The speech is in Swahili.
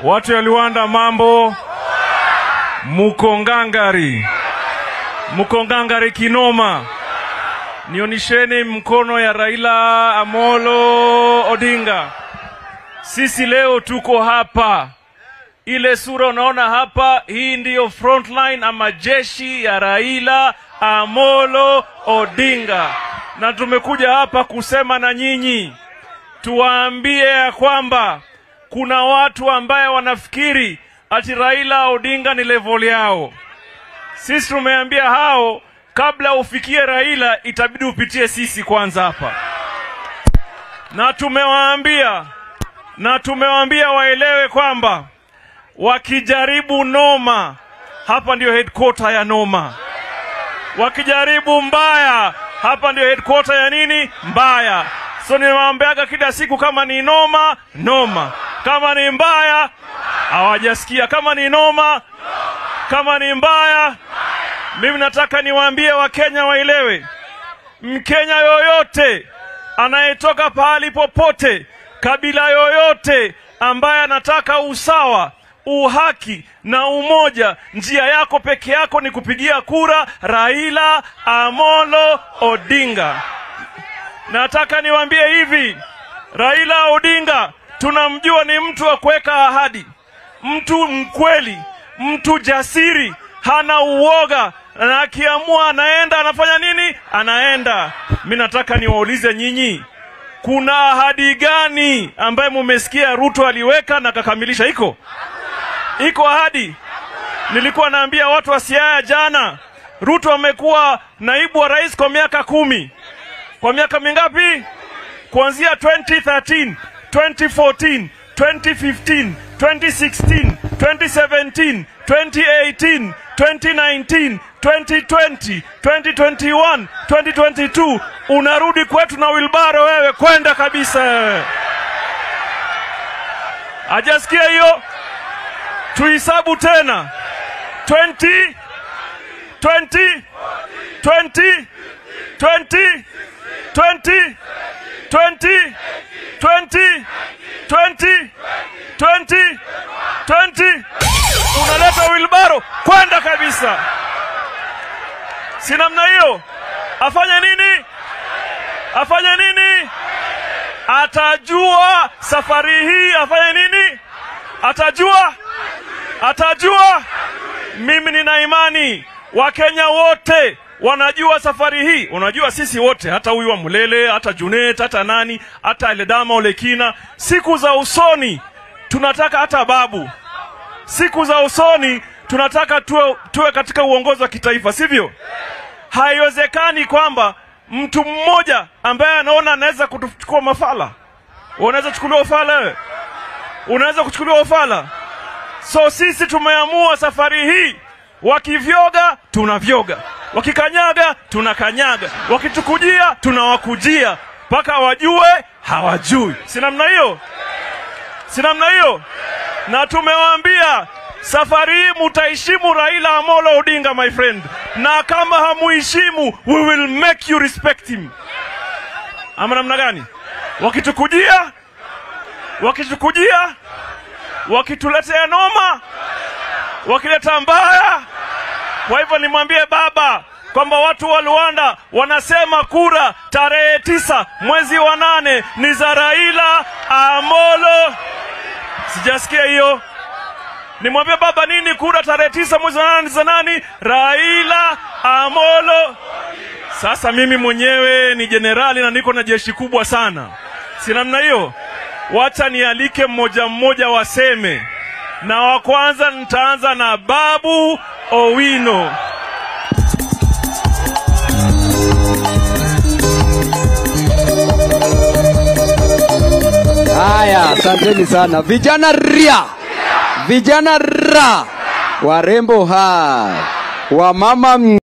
Watu ya Luanda mambo. Mukongangari kinoma. Nionisheni mkono ya Raila Amolo Odinga. Sisi leo tuko hapa. Ile sura unaona hapa, hii ndiyo frontline ama jeshi ya Raila Amolo Odinga. Na tumekuja hapa kusema na nyinyi. Tuwaambie ya kwamba kuna watu ambaye wanafikiri ati Raila Odinga ni level yao. Sisi tumeambia hao, kabla ufikie Raila itabidi upitie sisi kwanza hapa. Na tumewaambia waelewe kwamba wakijaribu noma, hapa ndio headquarter ya noma. Wakijaribu mbaya, hapa ndio headquarter ya nini? Mbaya. So niwaambiaga kila siku, kama ni noma, noma. Kama ni mbaya, hawajasikia. Kama ni noma, kama ni mbaya. Mimi nataka niwaambie Wakenya waelewe. Mkenya yoyote anayetoka pahali popote, kabila yoyote ambaye anataka usawa, uhaki na umoja, njia yako peke yako ni kupigia kura Raila Amolo Odinga. Nataka niwaambie hivi, Raila Odinga tunamjua ni mtu wa kuweka ahadi, mtu mkweli, mtu jasiri, hana uoga, na akiamua anaenda, anafanya nini? Anaenda. Mimi nataka niwaulize nyinyi, kuna ahadi gani ambaye mumesikia Ruto aliweka na kakamilisha? Iko ahadi? Nilikuwa naambia watu wa Siaya jana, Ruto amekuwa naibu wa rais kwa miaka 10. Kwa miaka mingapi? Kuanzia 2013, 2014, 2015, 2016, 2017, 2018, 2019, 2020, 2021, 2022. Unarudi kwetu na wilbaro wewe, kwenda kabisa. Ajasikia hiyo? Tuhesabu tena. 20 20 20 20 20 20 20 20 20 20. Unaleta wilbaro, kwenda kabisa. Si namna hiyo? Afanye nini? Afanye nini? Atajua safari hii afanye nini? Atajua. Mimi nina imani Wakenya wote wanajua safari hii. Unajua sisi wote, hata huyu wa Mulele, hata Junet, hata nani, hata Ledama Olekina, siku za usoni tunataka, hata Babu, siku za usoni tunataka tuwe katika uongozi wa kitaifa, sivyo? Haiwezekani kwamba mtu mmoja ambaye anaona anaweza kuchukua Mafala. Unaweza kuchukuliwa Mafala wewe? Unaweza kuchukuliwa Mafala? So sisi tumeamua safari hii, wakivyoga tunavyoga, wakikanyaga tunakanyaga, wakitukujia tunawakujia, paka wajue hawajui. Si namna hiyo? Si namna hiyo? Na tumewaambia safari hii mutaheshimu Raila Amolo Odinga, my friend. Na kama hamuheshimu, we will make you respect him. Ama namna gani? Wakitukujia, wakituletea noma, wakileta mbaya. Kwa hivyo nimwambie baba kwamba watu wa Luanda wanasema kura tarehe 9 mwezi wa 8 ni za Raila Amolo. Sijasikia hiyo. Nimwambie baba nini? Kura tarehe 9 mwezi wa 8 ni za nani? Raila Amolo. Sasa mimi mwenyewe ni generali na niko na jeshi kubwa sana. Si namna hiyo? Wacha nialike mmoja mmoja waseme. Na wa kwanza nitaanza na Babu Owino. Haya, asanteni sana. Vijana ria. Vijana ra. Warembo hai. Wamama